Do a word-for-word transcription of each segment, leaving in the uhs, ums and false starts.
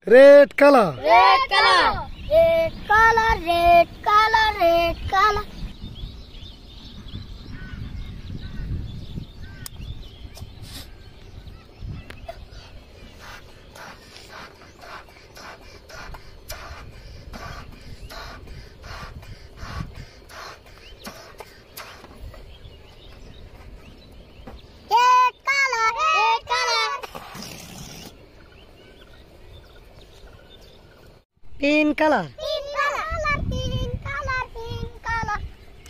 Red color. Red color. Red color. Red color. Red color. Pink color. Pink color. Pink color. Pink color.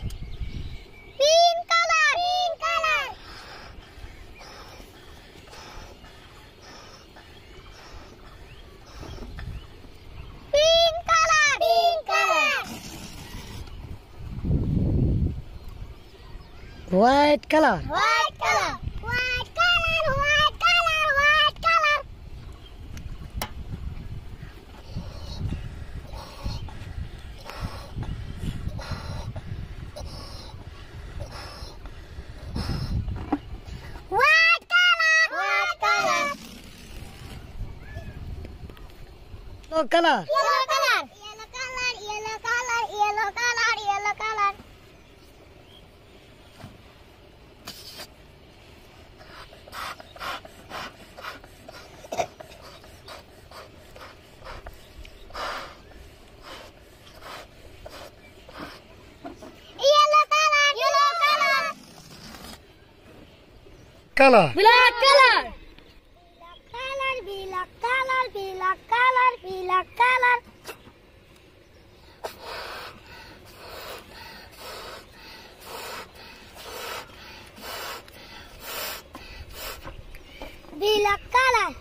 Pink color. Pink color. Pink color. Pink color. White color. White color. White color. White color. White color. White color. White color. Yellow color. Yellow color. Yellow color. Yellow color. Yellow color. Yellow color. Color. Black color. Black color. Black color. Black color. Black color. Black color.